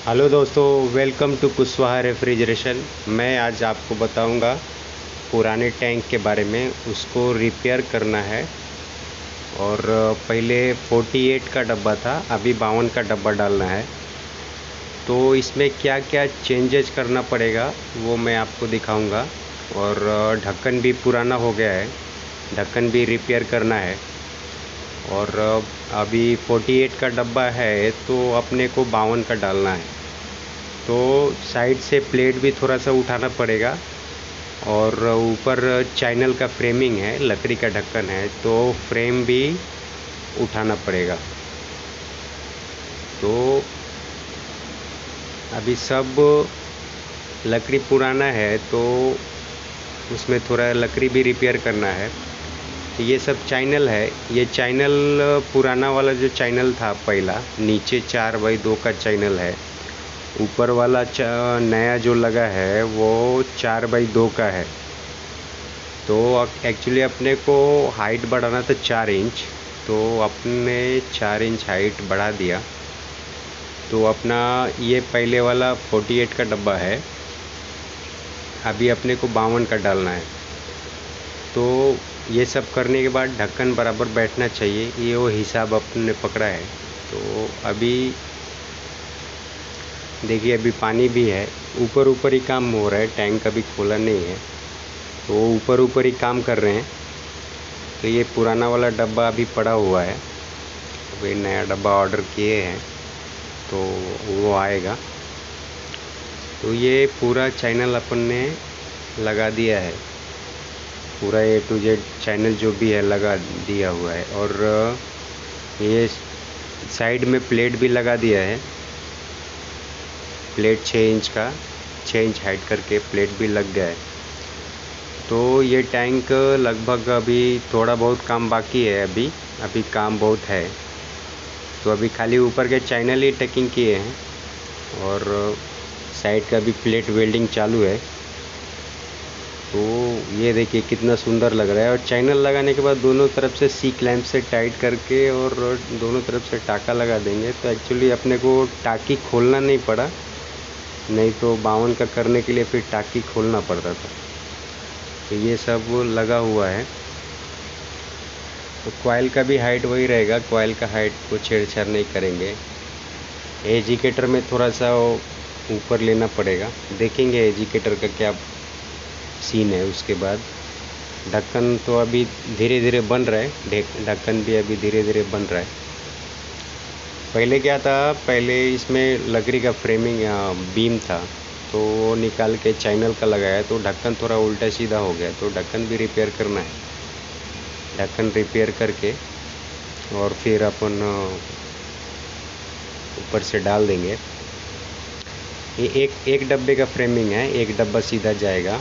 Hello दोस्तों, welcome to Kushwaha refrigeration. मैं आज आपको बताऊंगा पुराने टैंक के बारे में। उसको रिपेयर करना है और पहले 48 का डब्बा था, अभी 52 का डब्बा डालना है। तो इसमें क्या क्या चेंजेस करना पड़ेगा वो मैं आपको दिखाऊंगा। और ढक्कन भी पुराना हो गया है, ढक्कन भी रिपेयर करना है। और अभी 48 का डब्बा है तो अपने को 52 का डालना है। तो साइड से प्लेट भी थोड़ा सा उठाना पड़ेगा और ऊपर चैनल का फ्रेमिंग है, लकड़ी का ढक्कन है तो फ्रेम भी उठाना पड़ेगा। तो अभी सब लकड़ी पुराना है तो उसमें थोड़ा लकड़ी भी रिपेयर करना है। ये सब चैनल है, ये चैनल पुराना वाला जो चैनल था पहला, नीचे 4x2 का चैनल है। ऊपर वाला नया जो लगा है वो 4x2 का है। तो एक्चुअली अपने को हाइट बढ़ाना था 4 इंच, तो अपने 4 इंच हाइट बढ़ा दिया। तो अपना ये पहले वाला 48 का डब्बा है, अभी अपने को 52 का डालना है। तो ये सब करने के बाद ढक्कन बराबर बैठना चाहिए, ये वो हिसाब अपने पकड़ा है। तो अभी देखिए, अभी पानी भी है, ऊपर ऊपर ही काम हो रहा है, टैंक अभी खोला नहीं है तो ऊपर ऊपर ही काम कर रहे हैं। तो ये पुराना वाला डब्बा अभी पड़ा हुआ है, अभी नया डब्बा ऑर्डर किए हैं तो वो आएगा। तो ये पूरा चैनल अपन ने लगा दिया है, पूरा A to Z चैनल जो भी है लगा दिया हुआ है। और ये साइड में प्लेट भी लगा दिया है, प्लेट 6 इंच का, 6 इंच हाइट करके प्लेट भी लग गया है। तो ये टैंक लगभग अभी थोड़ा बहुत काम बाकी है, अभी काम बहुत है। तो अभी खाली ऊपर के चैनल ही टैकिंग किए हैं और साइड का भी प्लेट वेल्डिंग चालू है। तो ये देखिए कितना सुंदर लग रहा है। और चैनल लगाने के बाद दोनों तरफ से सी क्लैंप से टाइट करके और दोनों तरफ से टाका लगा देंगे तो एक्चुअली अपने को टाकी खोलना नहीं पड़ा, नहीं तो 52 का करने के लिए फिर टाकी खोलना पड़ता था। तो ये सब लगा हुआ है। तो कॉइल का भी हाइट वही रहेगा, कॉइल का हाइट को छेड़छाड़ नहीं करेंगे। एजिकेटर में थोड़ा सा ऊपर लेना पड़ेगा, देखेंगे एजिकेटर का क्या सीन है। उसके बाद ढक्कन तो अभी धीरे धीरे बन रहा है, ढक्कन भी अभी धीरे धीरे बन रहा है। पहले क्या था, पहले इसमें लकड़ी का फ्रेमिंग बीम था तो वो निकाल के चैनल का लगाया तो ढक्कन थोड़ा उल्टा सीधा हो गया, तो ढक्कन भी रिपेयर करना है। ढक्कन रिपेयर करके और फिर अपन ऊपर से डाल देंगे। ये एक डब्बे का फ्रेमिंग है, एक डब्बा सीधा जाएगा,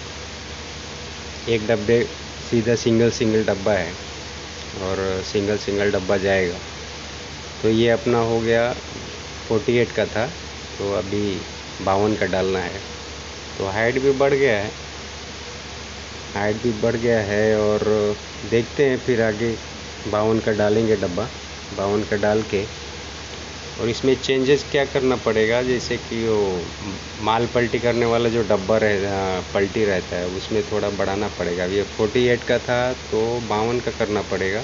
एक डब्बे सीधा सिंगल डब्बा है और सिंगल डब्बा जाएगा। तो ये अपना हो गया 48 का था तो अभी 52 का डालना है। तो हाइट भी बढ़ गया है, हाइट भी बढ़ गया है। और देखते हैं फिर आगे 52 का डालेंगे डब्बा, 52 का डाल के। और इसमें चेंजेस क्या करना पड़ेगा, जैसे कि वो माल पलटी करने वाला जो डब्बा पलटी रहता है उसमें थोड़ा बढ़ाना पड़ेगा। ये 48 का था तो 52 का करना पड़ेगा।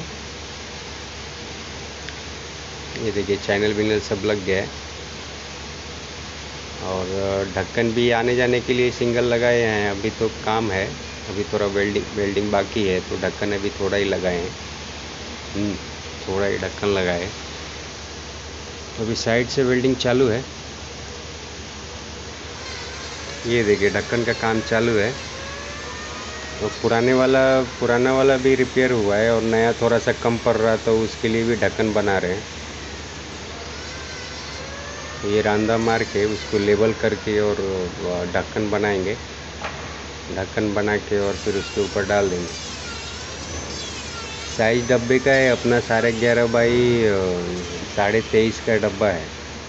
ये देखिए चैनल विनल सब लग गया है और ढक्कन भी आने जाने के लिए सिंगल लगाए हैं। अभी तो काम है, अभी थोड़ा वेल्डिंग बाकी है तो ढक्कन अभी थोड़ा ही लगाए हैं, थोड़ा ही ढक्कन लगाए। अभी साइड से वेल्डिंग चालू है, ये देखिए ढक्कन का काम चालू है। तो पुराना वाला भी रिपेयर हुआ है और नया थोड़ा सा कम पड़ रहा तो उसके लिए भी ढक्कन बना रहे हैं। ये रांदा मार के उसको लेवल करके और ढक्कन बनाएंगे, ढक्कन बना के और फिर उसके ऊपर डाल देंगे। साइज डब्बे का है अपना 11.5 बाई 23.5 का डब्बा है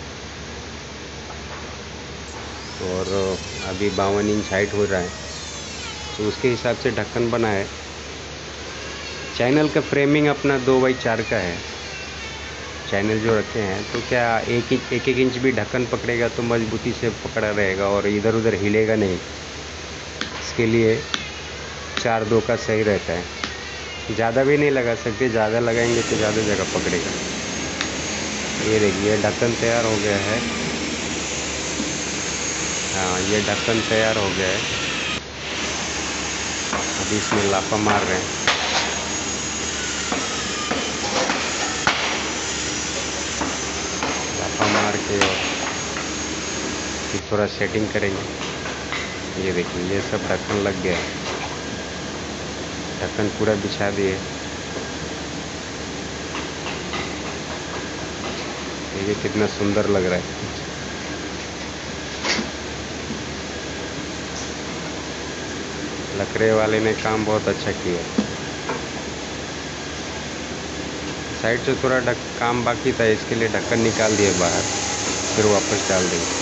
और अभी 52 इंच हाइट हो रहा है तो उसके हिसाब से ढक्कन बना है। चैनल का फ्रेमिंग अपना 2x4 का है, चैनल जो रखे हैं, तो क्या एक एक इंच भी ढक्कन पकड़ेगा तो मजबूती से पकड़ा रहेगा और इधर उधर हिलेगा नहीं। इसके लिए 4-2 का सही रहता है। ज़्यादा भी नहीं लगा सकते, ज़्यादा लगाएंगे तो ज़्यादा जगह पकड़ेगा। ये देखिए ढक्कन तैयार हो गया है। हाँ, ये ढक्कन तैयार हो गया है। अभी इसमें लाफा मार रहे हैं। लाफा मार के और फिर थोड़ा सेटिंग करेंगे। ये देखिए ये सब ढक्कन लग गया है। ढक्कन पूरा बिछा दिए। देखिए कितना सुंदर लग रहा है। लकड़े वाले ने काम बहुत अच्छा किया। साइड से थोड़ा काम बाकी था, इसके लिए ढक्कन निकाल दिए बाहर, फिर वापस डाल देंगे।